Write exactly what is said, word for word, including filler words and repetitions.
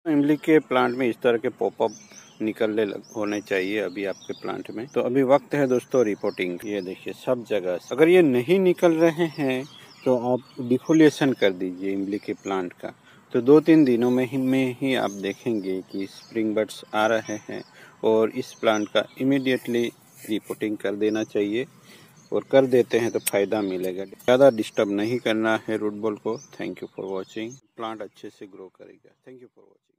इमली के प्लांट में इस तरह के पॉपअप निकलने होने चाहिए अभी आपके प्लांट में। तो अभी वक्त है दोस्तों रिपोर्टिंग। ये देखिए सब जगह, अगर ये नहीं निकल रहे हैं तो आप डिफोलिएशन कर दीजिए इमली के प्लांट का। तो दो तीन दिनों में ही में ही आप देखेंगे कि स्प्रिंग बड्स आ रहे हैं और इस प्लांट का इमीडिएटली रिपोर्टिंग कर देना चाहिए। और कर देते हैं तो फ़ायदा मिलेगा। ज़्यादा डिस्टर्ब नहीं करना है रूट बॉल को। Thank you for watching. Plant अच्छे से ग्रो करेगा। Thank you for watching.